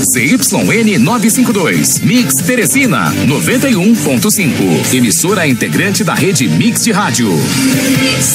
ZYN 952, Mix Teresina 91.5. Emissora integrante da rede Mix de Rádio.